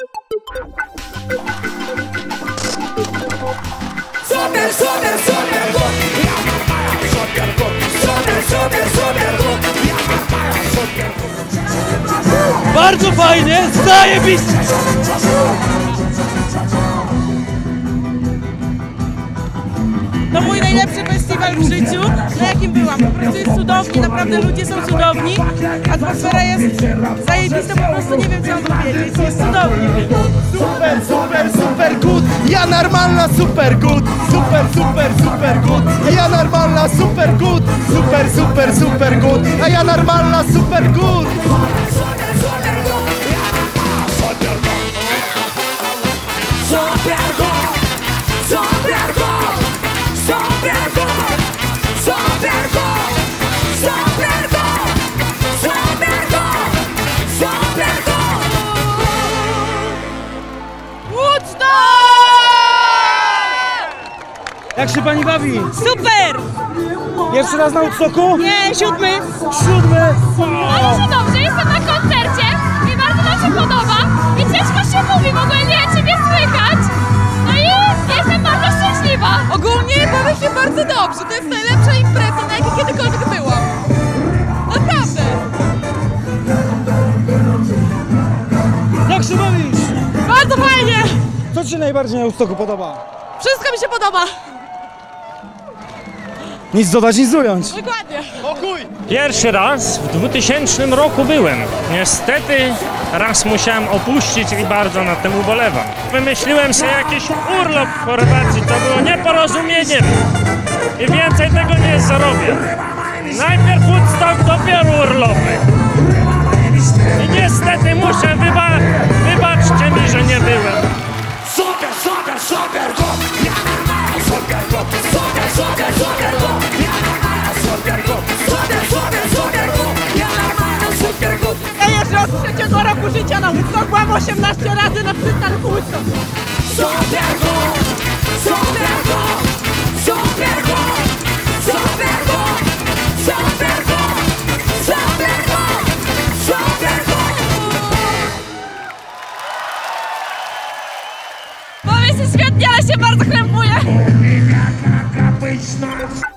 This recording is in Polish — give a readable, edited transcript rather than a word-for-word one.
Super, super, super good. Super good. Super, super, super good. Super good. Bardzo fajnie, zajebiście! To mój najlepszy festiwal w życiu, na jakim byłam. Po prostu jest cudownie, naprawdę ludzie są cudowni. Atmosfera jest zajebista, po prostu nie wiem co mam powiedzieć. Jest cudownie. Super, super, super good! Ja normalna super good! Super, super, super good! A ja normalna super good! Super, super, super good! A ja normalna super good! Jak się pani bawi? Super! Jeszcze raz na Woodstocku? Nie, 7. 7! Bardzo dobrze, jestem na koncercie i bardzo nam się podoba i ciężko się mówi, w ogóle nie wiem, ciebie słychać. No i jestem bardzo szczęśliwa. Ogólnie bawię się bardzo dobrze. To jest najlepsza impreza, na jakiej kiedykolwiek byłam. Naprawdę. Jak się bawisz? Bardzo fajnie. Co ci się najbardziej na Woodstocku podoba? Wszystko mi się podoba. Nic dodać, nic ująć. Dokładnie. Pierwszy raz w 2000 roku byłem. Niestety raz musiałem opuścić i bardzo nad tym ubolewam. Wymyśliłem sobie jakiś urlop w Chorwacji, to było nieporozumienie i więcej tego nie zarobię. Najpierw Woodstock, dopiero urlopy. I niestety muszę, wybaczcie mi, że nie byłem. Super, super, super good. Super good. Super, super, super good. Super good. Super, super, super good. Super good. Ja jeżdżę od 3 roku życia na Woodstock. Byłam 18 razy na przystanku Woodstock. Super good. Super good. Super good. Super good. Super good. Super good. Super good. Bawię się świetnie, ale się bardzo krępuję.